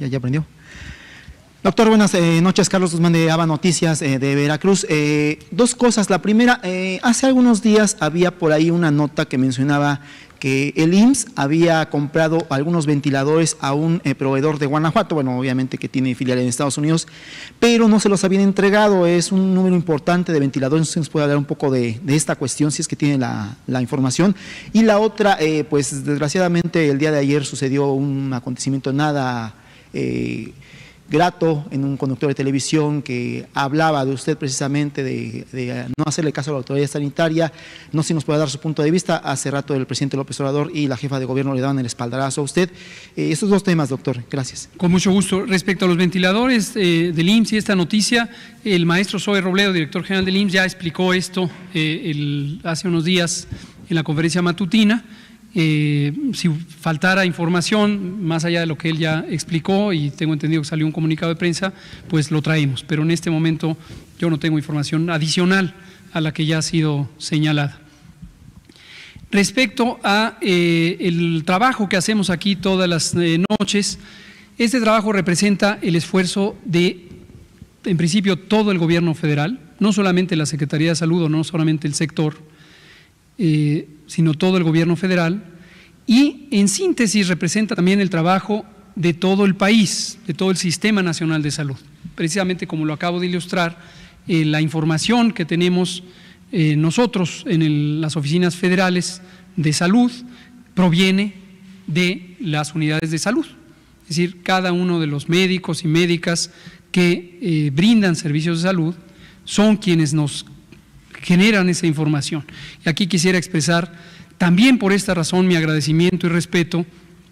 ya aprendió. Doctor, buenas noches. Carlos Guzmán de ABA Noticias de Veracruz. Dos cosas. La primera, hace algunos días había por ahí una nota que mencionaba que el IMSS había comprado algunos ventiladores a un proveedor de Guanajuato, bueno, obviamente que tiene filial en Estados Unidos, pero no se los habían entregado. Es un número importante de ventiladores. ¿Se nos puede hablar un poco de esta cuestión, si es que tiene la información? Y la otra, pues desgraciadamente el día de ayer sucedió un acontecimiento nada grato en un conductor de televisión que hablaba de usted precisamente de no hacerle caso a la autoridad sanitaria. No sé si nos puede dar su punto de vista. Hace rato el presidente López Obrador y la jefa de gobierno le daban el espaldarazo a usted. Estos dos temas, doctor. Gracias. Con mucho gusto. Respecto a los ventiladores del IMSS y esta noticia, el maestro Zoe Robledo, director general del IMSS, ya explicó esto hace unos días en la conferencia matutina. Si faltara información, más allá de lo que él ya explicó, y tengo entendido que salió un comunicado de prensa, pues lo traemos, pero en este momento yo no tengo información adicional a la que ya ha sido señalada. Respecto a el trabajo que hacemos aquí todas las noches, este trabajo representa el esfuerzo de, en principio, todo el gobierno federal, no solamente la Secretaría de Salud o no solamente el sector, sino todo el gobierno federal, y en síntesis representa también el trabajo de todo el país, de todo el Sistema Nacional de Salud. Precisamente como lo acabo de ilustrar, la información que tenemos nosotros en las oficinas federales de salud proviene de las unidades de salud, es decir, cada uno de los médicos y médicas que brindan servicios de salud son quienes nos generan esa información. Y aquí quisiera expresar también por esta razón mi agradecimiento y respeto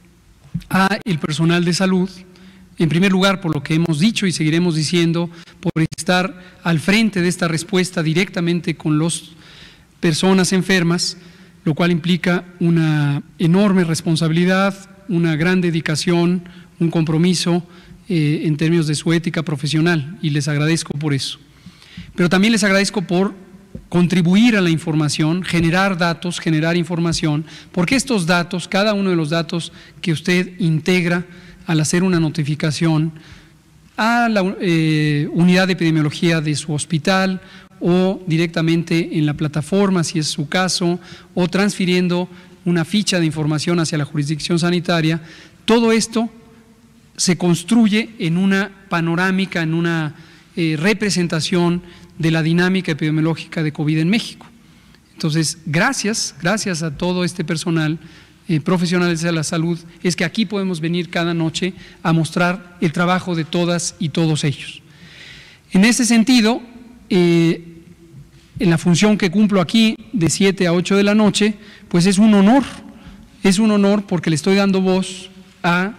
a el personal de salud, en primer lugar por lo que hemos dicho y seguiremos diciendo, por estar al frente de esta respuesta directamente con las personas enfermas, lo cual implica una enorme responsabilidad, una gran dedicación, un compromiso en términos de su ética profesional, y les agradezco por eso. Pero también les agradezco por contribuir a la información, generar datos, generar información, porque estos datos, cada uno de los datos que usted integra al hacer una notificación a la unidad de epidemiología de su hospital o directamente en la plataforma, si es su caso, o transfiriendo una ficha de información hacia la jurisdicción sanitaria, todo esto se construye en una panorámica, en una representación de la dinámica epidemiológica de COVID en México. Entonces, gracias a todo este personal, profesionales de la salud, es que aquí podemos venir cada noche a mostrar el trabajo de todas y todos ellos. En ese sentido, en la función que cumplo aquí de 7 a 8 de la noche, pues es un honor porque le estoy dando voz a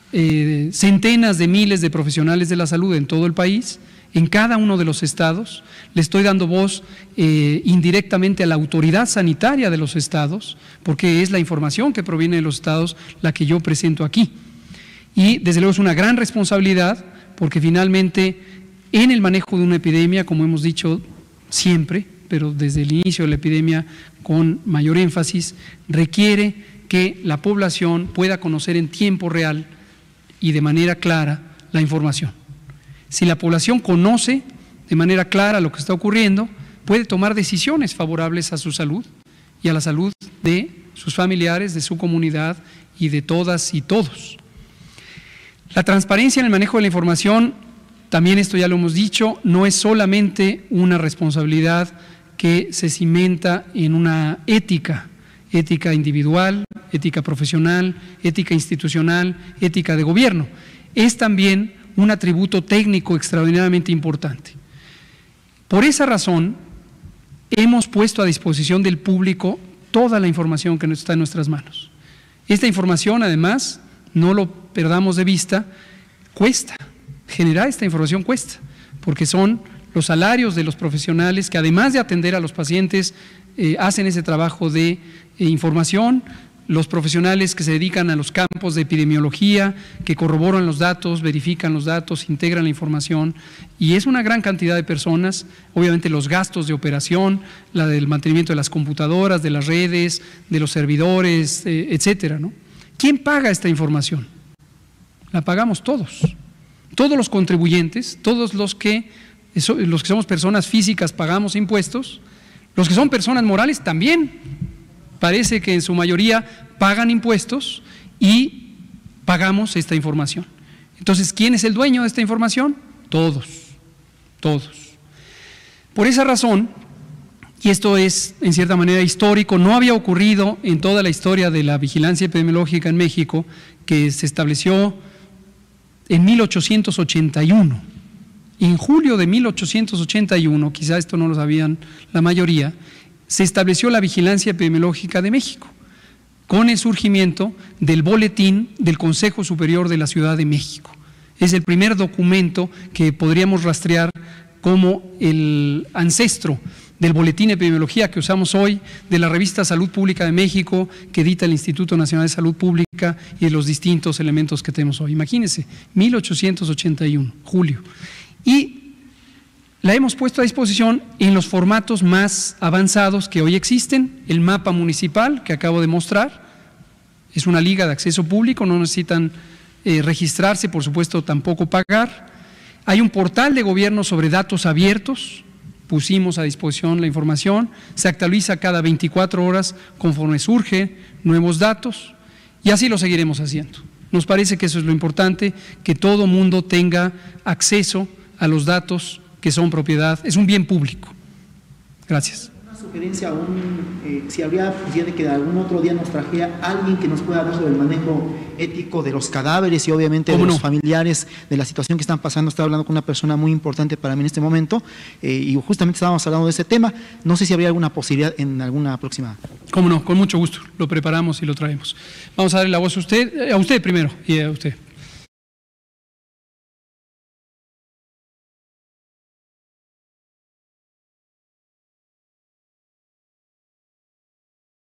centenas de miles de profesionales de la salud en todo el país, en cada uno de los estados. Le estoy dando voz indirectamente a la autoridad sanitaria de los estados, porque es la información que proviene de los estados la que yo presento aquí. Y desde luego es una gran responsabilidad, porque finalmente en el manejo de una epidemia, como hemos dicho siempre, pero desde el inicio de la epidemia con mayor énfasis, requiere que la población pueda conocer en tiempo real y de manera clara la información. Si la población conoce de manera clara lo que está ocurriendo, puede tomar decisiones favorables a su salud y a la salud de sus familiares, de su comunidad y de todas y todos. La transparencia en el manejo de la información, también esto ya lo hemos dicho, no es solamente una responsabilidad que se cimenta en una ética individual, ética profesional, ética institucional, ética de gobierno. Es también un atributo técnico extraordinariamente importante. Por esa razón, hemos puesto a disposición del público toda la información que está en nuestras manos. Esta información, además, no lo perdamos de vista, cuesta. Generar esta información cuesta, porque son los salarios de los profesionales que, además de atender a los pacientes, hacen ese trabajo de información, los profesionales que se dedican a los campos de epidemiología, que corroboran los datos, verifican los datos, integran la información, y es una gran cantidad de personas. Obviamente los gastos de operación, la del mantenimiento de las computadoras, de las redes, de los servidores, etcétera, ¿no? ¿Quién paga esta información? la pagamos todos. Todos los contribuyentes, todos los que somos personas físicas pagamos impuestos, los que son personas morales también. Parece que en su mayoría pagan impuestos y pagamos esta información. Entonces, ¿quién es el dueño de esta información? Todos, todos. Por esa razón, y esto es en cierta manera histórico, no había ocurrido en toda la historia de la vigilancia epidemiológica en México, que se estableció en 1881. En julio de 1881, quizá esto no lo sabían la mayoría, se estableció la vigilancia epidemiológica de México, con el surgimiento del boletín del Consejo Superior de la Ciudad de México. Es el primer documento que podríamos rastrear como el ancestro del boletín de epidemiología que usamos hoy, de la revista Salud Pública de México, que edita el Instituto Nacional de Salud Pública, y de los distintos elementos que tenemos hoy. Imagínense, 1881, julio. Y la hemos puesto a disposición en los formatos más avanzados que hoy existen. El mapa municipal que acabo de mostrar es una liga de acceso público, no necesitan registrarse, por supuesto tampoco pagar. Hay un portal de gobierno sobre datos abiertos, pusimos a disposición la información, se actualiza cada 24 horas conforme surgen nuevos datos, y así lo seguiremos haciendo. Nos parece que eso es lo importante, que todo mundo tenga acceso a los datos que son propiedad, es un bien público. Gracias. Una sugerencia, si habría posibilidad de que algún otro día nos trajera alguien que nos pueda hablar sobre el manejo ético de los cadáveres y obviamente de los familiares, de la situación que están pasando. Estaba hablando con una persona muy importante para mí en este momento y justamente estábamos hablando de ese tema. No sé si habría alguna posibilidad en alguna próxima. Cómo no, con mucho gusto, lo preparamos y lo traemos. Vamos a darle la voz a usted primero y a usted.